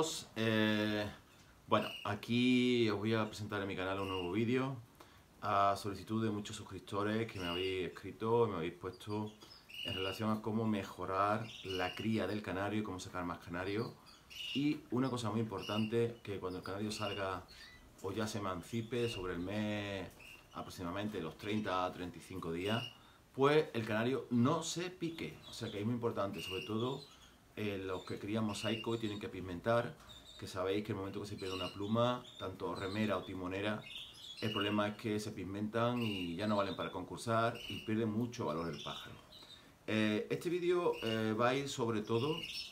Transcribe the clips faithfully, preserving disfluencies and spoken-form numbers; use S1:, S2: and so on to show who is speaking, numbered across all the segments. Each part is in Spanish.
S1: todos, eh, bueno, aquí os voy a presentar en mi canal un nuevo vídeo a solicitud de muchos suscriptores que me habéis escrito y me habéis puesto en relación a cómo mejorar la cría del canario y cómo sacar más canarios. Y una cosa muy importante, que cuando el canario salga o ya se emancipe sobre el mes aproximadamente los treinta a treinta y cinco días, pues el canario no se pique. O sea que es muy importante, sobre todo eh, los que crían mosaico y tienen que pigmentar, que sabéis que el momento que se pierde una pluma, tanto remera o timonera, el problema es que se pigmentan y ya no valen para concursar y pierde mucho valor el pájaro. Eh, este vídeo eh, va a ir sobre todo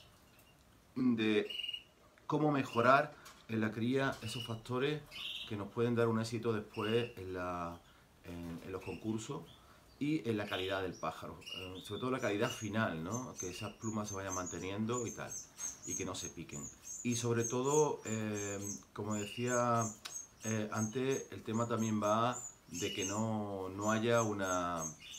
S1: de cómo mejorar en la cría esos factores que nos pueden dar un éxito después en, la, en, en los concursos y en la calidad del pájaro, eh, sobre todo la calidad final, ¿no? Que esas plumas se vayan manteniendo y tal, y que no se piquen. Y sobre todo, eh, como decía eh, antes, el tema también va de que no, no haya una,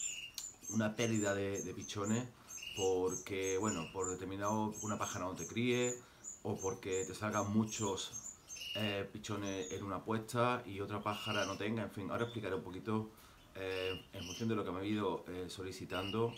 S1: una pérdida de, de pichones porque, bueno, por determinado una pájara no te críe o porque te salgan muchos eh, pichones en una puesta y otra pájara no tenga. En fin, ahora explicaré un poquito eh, en función de lo que me he ido eh, solicitando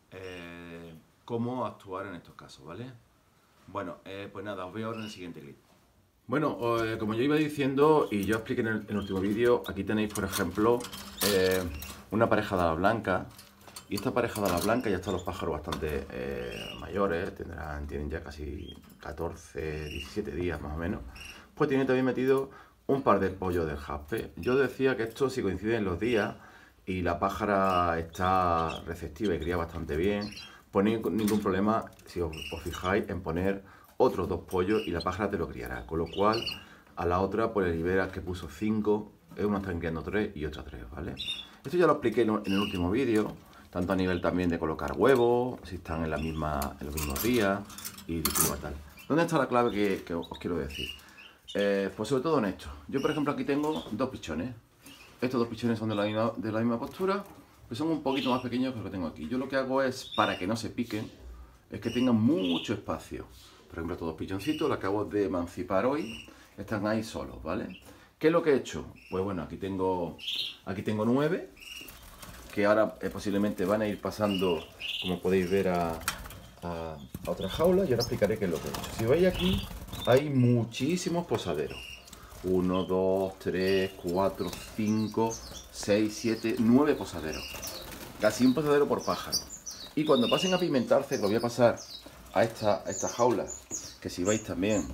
S1: eh, cómo actuar en estos casos, ¿vale? Bueno, eh, pues nada, os veo ahora en el siguiente clip. Bueno, eh, como yo iba diciendo y yo expliqué en el, en el último vídeo, aquí tenéis por ejemplo eh, una pareja de ala blanca. Y esta pareja de ala blanca ya están los pájaros bastante eh, mayores, tendrán, tienen ya casi catorce, diecisiete días más o menos. Pues tienen también metido un par de pollos del jaspe. Yo decía que esto si coincide en los días y la pájara está receptiva y cría bastante bien, pues no hay ningún problema si os, os fijáis en poner otros dos pollos y la pájara te lo criará. Con lo cual a la otra pues le liberas que puso cinco, una están criando tres y otra tres, ¿vale? Esto ya lo expliqué en el último vídeo, tanto a nivel también de colocar huevos, si están en, la misma, en los mismos días y tal. ¿Dónde está la clave que, que os quiero decir? Eh, pues sobre todo en esto. Yo por ejemplo aquí tengo dos pichones. Estos dos pichones son de la misma, de la misma postura, que son un poquito más pequeños que lo que tengo aquí. Yo lo que hago es, para que no se piquen, es que tengan mucho espacio. Por ejemplo, estos dos pichoncitos los acabo de emancipar hoy, están ahí solos, ¿vale? ¿Qué es lo que he hecho? Pues bueno, aquí tengo, aquí tengo nueve, que ahora eh, posiblemente van a ir pasando, como podéis ver, a, a, a otra jaula y ahora explicaré qué es lo que he hecho. Si veis aquí, hay muchísimos posaderos. uno, dos, tres, cuatro, cinco, seis, siete, nueve posaderos. Casi un posadero por pájaro. Y cuando pasen a pigmentarse, lo voy a pasar a esta, a esta jaula, que si veis también,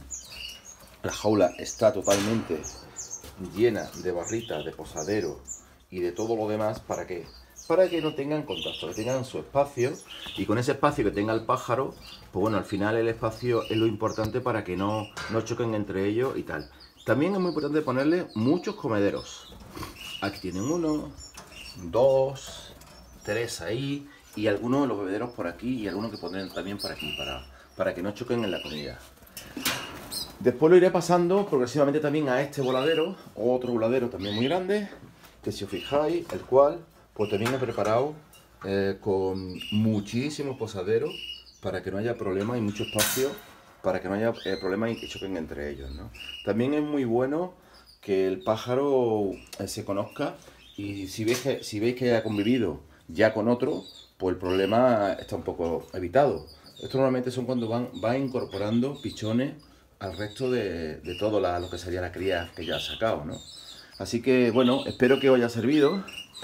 S1: la jaula está totalmente llena de barritas, de posaderos y de todo lo demás. ¿Para qué? Para que no tengan contacto, que tengan su espacio, y con ese espacio que tenga el pájaro, pues bueno, al final el espacio es lo importante para que no, no choquen entre ellos y tal. También es muy importante ponerle muchos comederos. Aquí tienen uno, dos, tres ahí, y algunos de los bebederos por aquí, y algunos que pondré también por aquí, para, para que no choquen en la comida. Después lo iré pasando progresivamente también a este voladero, otro voladero también muy grande, que si os fijáis, el cual pues también he preparado eh, con muchísimos posaderos para que no haya problema y mucho espacio, para que no haya eh, problema y que choquen entre ellos, ¿no? También es muy bueno que el pájaro eh, se conozca, y si veis, que, si veis que haya convivido ya con otro, pues el problema está un poco evitado. Esto normalmente son cuando van, van incorporando pichones al resto de, de todo la, lo que sería la cría que ya ha sacado, ¿no? Así que bueno, espero que os haya servido.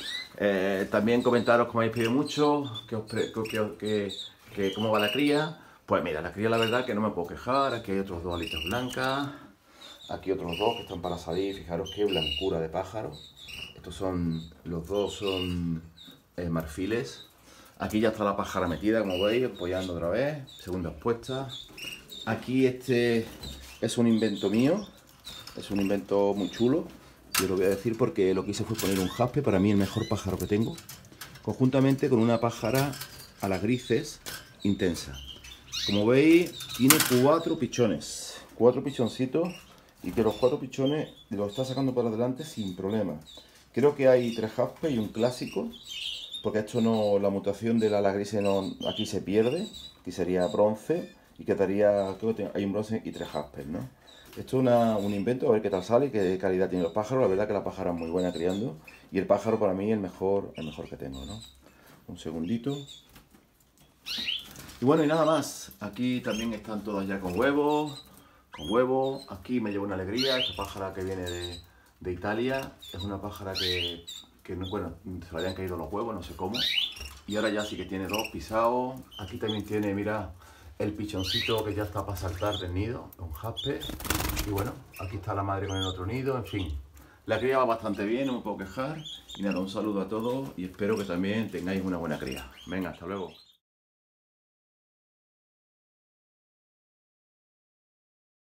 S1: Eh, también comentaros, como habéis pedido mucho, que, os que, que, que, que cómo va la cría. Pues mira, la cría la verdad que no me puedo quejar. Aquí hay otros dos alitas blancas, aquí otros dos que están para salir. Fijaros qué blancura de pájaro. Estos son, los dos son eh, marfiles. Aquí ya está la pájara metida, como veis, apoyando otra vez, segundas puestas. Aquí este es un invento mío, es un invento muy chulo. Yo lo voy a decir porque lo que hice fue poner un jaspe, para mí el mejor pájaro que tengo, conjuntamente con una pájara a las grises intensa. Como veis, tiene cuatro pichones, cuatro pichoncitos, y que los cuatro pichones los está sacando para adelante sin problema. Creo que hay tres jaspes y un clásico, porque esto no, la mutación de la ala grise no, aquí se pierde, aquí sería bronce, y quedaría, creo que hay un bronce y tres jaspers, ¿no? Esto es una, un invento, a ver qué tal sale y qué calidad tienen los pájaros. La verdad que la pájara es muy buena criando y el pájaro para mí es el mejor, el mejor que tengo, ¿no? Un segundito. Y bueno, y nada más. Aquí también están todas ya con huevos, con huevos. Aquí me llevo una alegría, esta pájara que viene de, de Italia. Es una pájara que, que, bueno, se le habían caído los huevos, no sé cómo. Y ahora ya sí que tiene dos pisados. Aquí también tiene, mira, el pichoncito que ya está para saltar del nido, un jaspe. Y bueno, aquí está la madre con el otro nido, en fin. La cría va bastante bien, no me puedo quejar. Y nada, un saludo a todos y espero que también tengáis una buena cría. Venga, hasta luego.